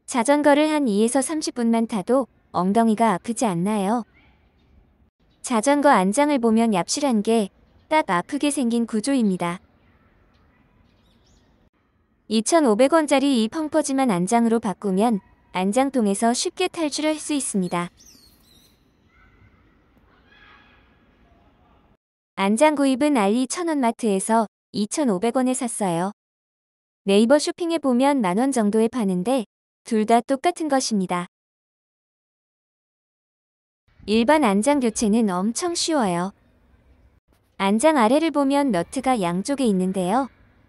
자전거를 한 2에서 30분만 타도 엉덩이가 아프지 않나요? 자전거 안장을 보면 얍실한 게 딱 아프게 생긴 구조입니다. 2,500원짜리 이 펑퍼짐한 안장으로 바꾸면 안장통에서 쉽게 탈출할 수 있습니다. 안장 구입은 알리 천원마트에서 2,500원에 샀어요. 네이버 쇼핑에 보면 만원 정도에 파는데 둘 다 똑같은 것입니다. 일반 안장 교체는 엄청 쉬워요. 안장 아래를 보면 너트가 양쪽에 있는데요.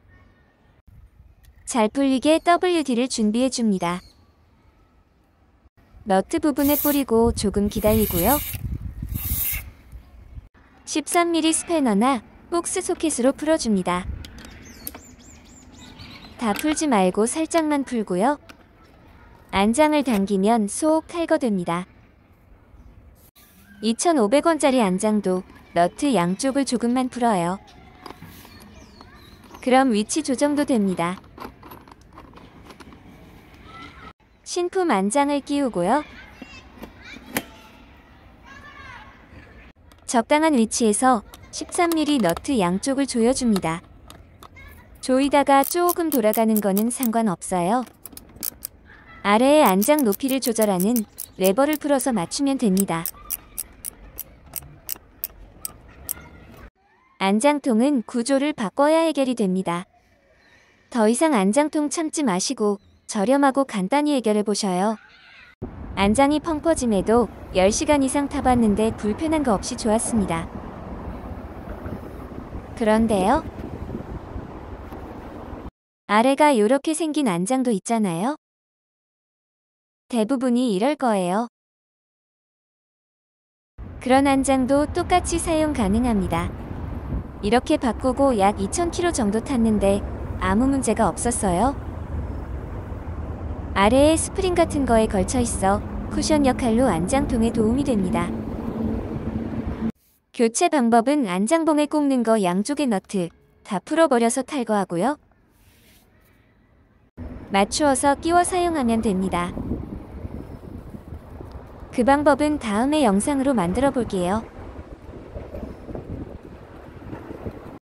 잘 풀리게 WD를 준비해 줍니다. 너트 부분을 뿌리고 조금 기다리고요. 13mm 스패너나 복스 소켓으로 풀어줍니다. 다 풀지 말고 살짝만 풀고요. 안장을 당기면 쏙 탈거됩니다. 2,500원짜리 안장도 너트 양쪽을 조금만 풀어요. 그럼 위치 조정도 됩니다. 신품 안장을 끼우고요. 적당한 위치에서 13mm 너트 양쪽을 조여줍니다. 조이다가 조금 돌아가는 거는 상관없어요. 아래의 안장 높이를 조절하는 레버를 풀어서 맞추면 됩니다. 안장통은 구조를 바꿔야 해결이 됩니다. 더 이상 안장통 참지 마시고 저렴하고 간단히 해결해 보셔요. 안장이 펑퍼짐해도 10시간 이상 타봤는데 불편한 거 없이 좋았습니다. 그런데요. 아래가 이렇게 생긴 안장도 있잖아요. 대부분이 이럴 거예요. 그런 안장도 똑같이 사용 가능합니다. 이렇게 바꾸고 약 2,000km 정도 탔는데 아무 문제가 없었어요. 아래에 스프링 같은 거에 걸쳐 있어 쿠션 역할로 안장통에 도움이 됩니다. 교체 방법은 안장봉에 꼽는 거 양쪽의 너트 다 풀어버려서 탈거하고요. 맞추어서 끼워 사용하면 됩니다. 그 방법은 다음의 영상으로 만들어 볼게요.